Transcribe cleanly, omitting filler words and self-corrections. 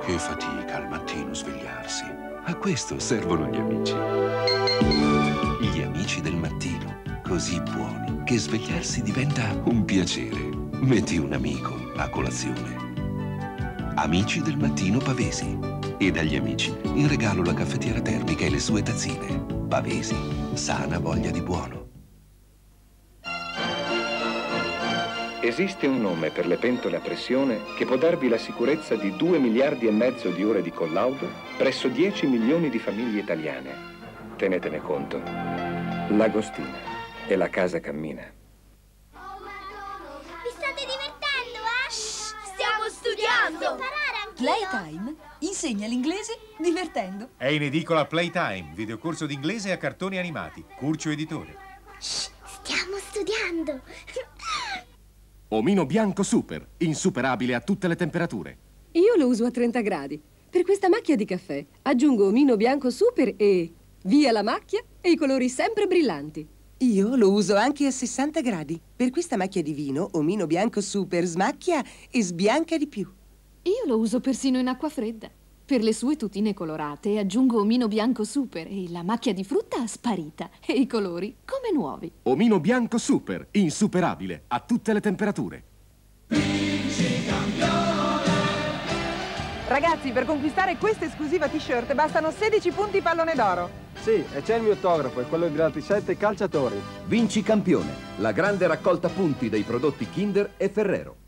Che fatica al mattino svegliarsi. A questo servono gli amici. Gli amici del mattino, così buoni che svegliarsi diventa un piacere. Metti un amico a colazione. Amici del mattino Pavesi. E dagli amici in regalo la caffettiera termica e le sue tazzine. Pavesi, sana voglia di buono. Esiste un nome per le pentole a pressione che può darvi la sicurezza di 2,5 miliardi di ore di collaudo presso 10 milioni di famiglie italiane. Tenetene conto. L'Agostina e la casa cammina. Vi state divertendo, eh? Shh, stiamo studiando! Playtime insegna l'inglese divertendo. È in edicola Playtime, videocorso d'inglese a cartoni animati. Curcio Editore. Shh, stiamo studiando! Omino bianco super, insuperabile a tutte le temperature. Io lo uso a 30 gradi. Per questa macchia di caffè aggiungo omino bianco super e via la macchia e i colori sempre brillanti. Io lo uso anche a 60 gradi. Per questa macchia di vino, omino bianco super smacchia e sbianca di più. Io lo uso persino in acqua fredda. Per le sue tutine colorate aggiungo omino bianco super e la macchia di frutta sparita e i colori come nuovi. Omino bianco super, insuperabile a tutte le temperature. Ragazzi, per conquistare questa esclusiva t-shirt bastano 16 punti pallone d'oro. Sì, e c'è il mio autografo e quello di altri 7 calciatori. Vinci campione, la grande raccolta punti dei prodotti Kinder e Ferrero.